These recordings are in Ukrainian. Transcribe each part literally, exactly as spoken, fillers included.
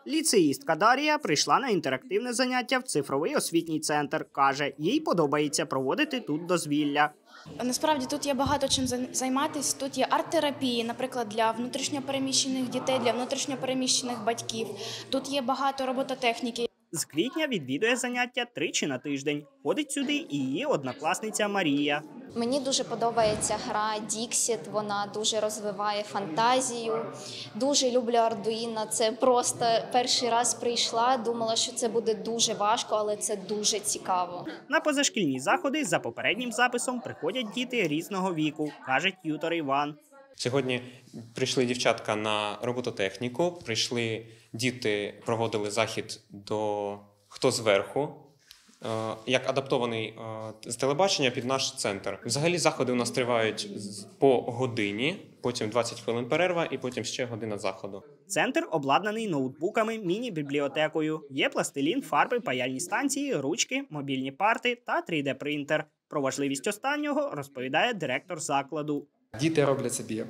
Ліцеїстка Дарія прийшла на інтерактивне заняття в цифровий освітній центр. Каже, їй подобається проводити тут дозвілля. Насправді тут є багато чим займатися. Тут є арт-терапії, наприклад, для внутрішньопереміщених дітей, для внутрішньопереміщених батьків. Тут є багато робототехніки. З квітня відвідує заняття тричі на тиждень. Ходить сюди і її однокласниця Марія. Мені дуже подобається гра Dixit, вона дуже розвиває фантазію. Дуже люблю Ардуїно, це просто перший раз прийшла, думала, що це буде дуже важко, але це дуже цікаво. На позашкільні заходи за попереднім записом приходять діти різного віку, каже т'ютор Іван. Сьогодні прийшли дівчатка на робототехніку, прийшли діти, проводили захід до «Хто зверху», як адаптований з телебачення під наш центр. Взагалі заходи у нас тривають по годині, потім двадцять хвилин перерва і потім ще година заходу. Центр обладнаний ноутбуками, міні-бібліотекою. Є пластилін, фарби, паяльні станції, ручки, мобільні парти та три де принтер. Про важливість останнього розповідає директор закладу. Діти роблять собі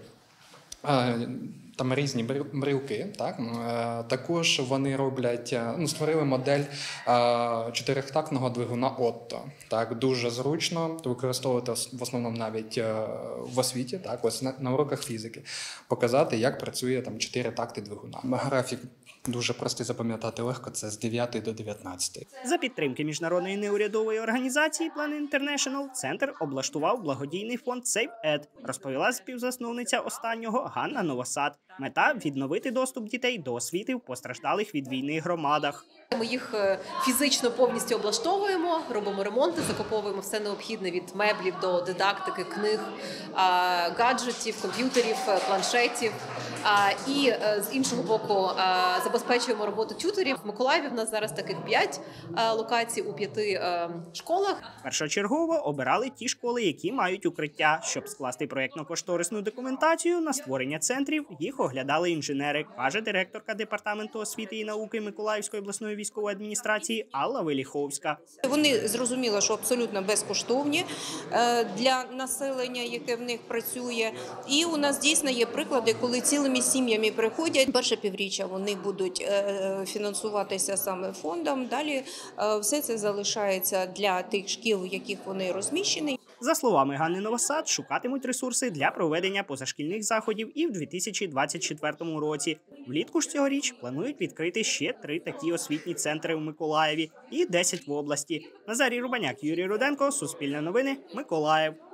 там різні брілки, так? Також вони роблять, ну, створили модель чотирьохтактного двигуна Отто. Так, дуже зручно використовувати в основному навіть в освіті, так, ось на, на уроках фізики, показати, як працює там чотири такти двигуна. Графік дуже простий, запам'ятати легко, це з дев'ятої до дев'ятнадцятої. За підтримки міжнародної неурядової організації Plan International центр облаштував благодійний фонд SaveEd, розповіла співзасновниця останнього Ганна Новосад. Мета – відновити доступ дітей до освіти в постраждалих від війни громадах. Ми їх фізично повністю облаштовуємо, робимо ремонти, закуповуємо все необхідне від меблів до дидактики, книг, гаджетів, комп'ютерів, планшетів. І з іншого боку забезпечуємо роботу т'юторів. В Миколаєві в нас зараз таких п'ять локацій у п'яти школах. Першочергово обирали ті школи, які мають укриття. Щоб скласти проєктно-кошторисну документацію на створення центрів, їх оглядали інженери, каже директорка департаменту освіти і науки Миколаївської обласної військової адміністрації Алла Веліховська. Вони зрозуміло, що абсолютно безкоштовні для населення, яке в них працює. І у нас дійсно є приклади, коли цілими сім'ями приходять. Перше півріччя вони будуть фінансуватися саме фондом. Далі все це залишається для тих шкіл, в яких вони розміщені. За словами Ганни Новосад, шукатимуть ресурси для проведення позашкільних заходів і в дві тисячі двадцять четвертому році. Влітку ж цьогоріч планують відкрити ще три такі освітні центри в Миколаєві і десять в області. Назарій Рубаняк, Юрій Руденко, Суспільне новини, Миколаїв.